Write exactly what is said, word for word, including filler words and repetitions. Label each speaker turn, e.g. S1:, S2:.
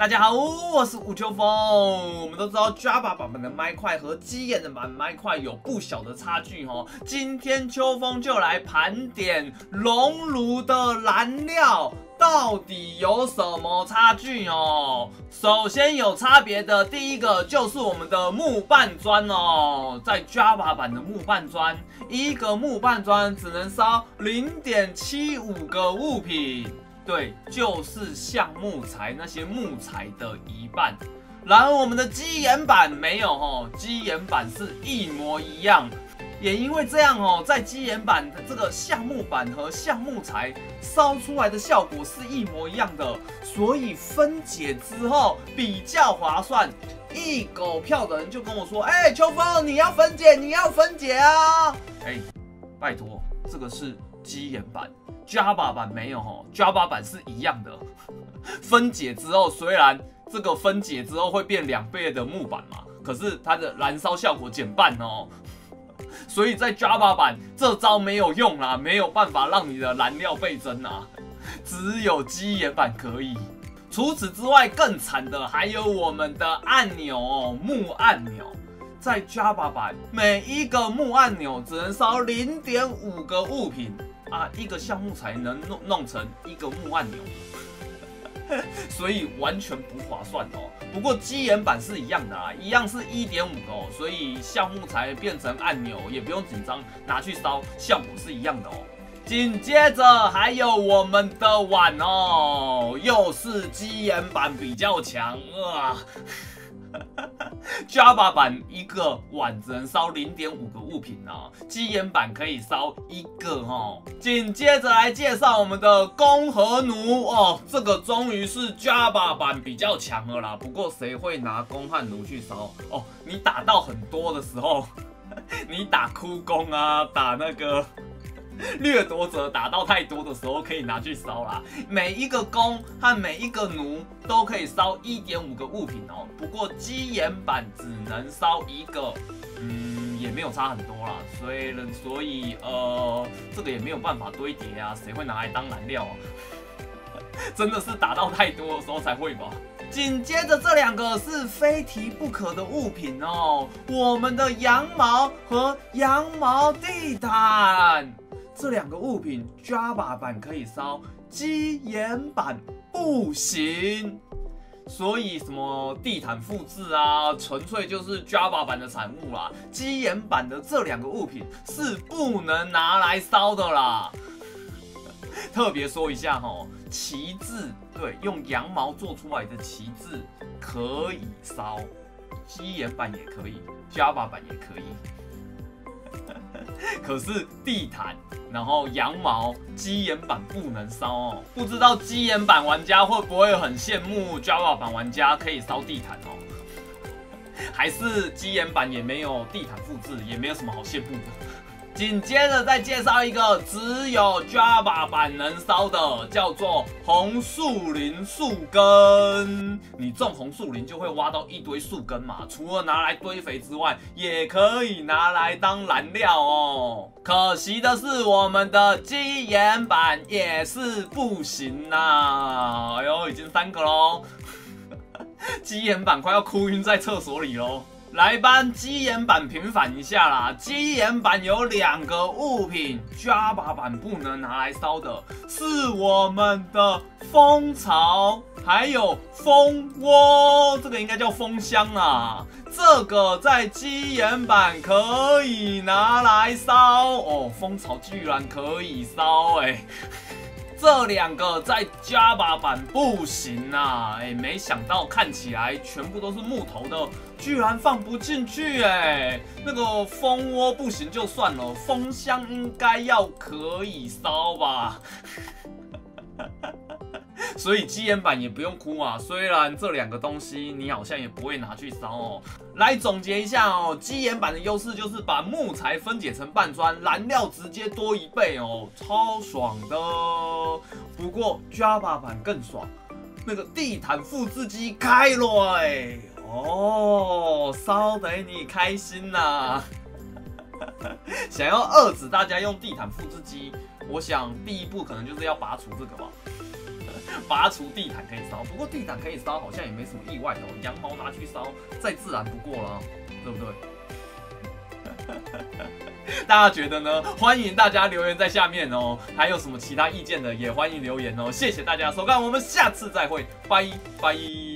S1: 大家好，我是吴秋风。我们都知道 Java 版本的麦块和基岩的版麦块有不小的差距哦。今天秋风就来盘点熔炉的燃料到底有什么差距哦。首先有差别的第一个就是我们的木瓣砖哦，在 Java 版的木瓣砖，一个木瓣砖只能烧 零点七五个物品。对，就是橡木材那些木材的一半。然而我们的基岩版没有哦，基岩版是一模一样。也因为这样哦，在基岩版的这个橡木板和橡木材烧出来的效果是一模一样的，所以分解之后比较划算。一狗票的人就跟我说：“哎、欸，秋风，你要分解，你要分解啊！”哎、欸，拜托，这个是基岩版。Java 版没有哦 ，Java 版是一样的。分解之后，虽然这个分解之后会变两倍的木板嘛，可是它的燃烧效果减半哦。所以在 Java 版这招没有用啦，没有办法让你的燃料倍增啊，只有基岩版可以。除此之外，更惨的还有我们的按钮哦，木按钮。在 Java 版，每一个木按钮只能烧 零点五个物品。啊，一个橡木材能弄弄成一个木按钮，所以完全不划算哦。不过基岩版是一样的啦，一样是 一点五个哦，所以橡木材变成按钮也不用紧张，拿去烧效果是一样的哦。紧接着还有我们的碗哦，又是基岩版比较强啊。Java 版一个碗只能烧 零点五个物品啊，基岩版可以烧一个哦。紧接着来介绍我们的弓和弩哦，这个终于是 Java 版比较强了啦。不过谁会拿弓和弩去烧哦？你打到很多的时候，你打枯弓啊，打那个掠夺者打到太多的时候可以拿去烧啦。每一个弓和每一个弩都可以烧 一点五个物品哦。不过基岩版只能烧一个，嗯，也没有差很多啦。所以所以呃，这个也没有办法堆叠啊，谁会拿来当燃料啊？真的是打到太多的时候才会吧。紧接着这两个是非提不可的物品哦，我们的羊毛和羊毛地毯。这两个物品 Java 版可以烧，基岩版不行。所以什么地毯复制啊，纯粹就是 Java 版的产物啦。基岩版的这两个物品是不能拿来烧的啦。特别说一下齁，旗帜，对，用羊毛做出来的旗帜可以烧，基岩版也可以 ，Java 版也可以。可是地毯，然后羊毛，基岩版不能烧哦。不知道基岩版玩家会不会很羡慕 Java 版玩家可以烧地毯哦？还是基岩版也没有地毯复制，也没有什么好羡慕的。紧接着再介绍一个只有 Java 版能烧的，叫做红树林树根。你种红树林就会挖到一堆树根嘛，除了拿来堆肥之外，也可以拿来当燃料哦。可惜的是，我们的基岩版也是不行啦。哎呦，已经三个喽，基岩版快要哭晕在厕所里喽。来帮基岩版平反一下啦！基岩版有两个物品 ，Java 版不能拿来烧的，是我们的蜂巢，还有蜂窝，这个应该叫蜂箱啊。这个在基岩版可以拿来烧哦，蜂巢居然可以烧哎、欸！这两个在 Java 版不行啊！哎，没想到看起来全部都是木头的，居然放不进去哎！那个蜂窝不行就算了，蜂箱应该要可以烧吧？所以基岩版也不用哭啊，虽然这两个东西你好像也不会拿去烧哦。来总结一下哦，基岩版的优势就是把木材分解成半砖，燃料直接多一倍哦，超爽的。不过 Java 版更爽，那个地毯复制机开了哎，哦，烧得你开心呐、啊！想要遏制大家用地毯复制机，我想第一步可能就是要拔除这个吧。 拔除地毯可以烧，不过地毯可以烧好像也没什么意外的哦，羊毛拿去烧再自然不过了，对不对？大家觉得呢？欢迎大家留言在下面哦，还有什么其他意见的也欢迎留言哦。谢谢大家收看，我们下次再会，拜拜。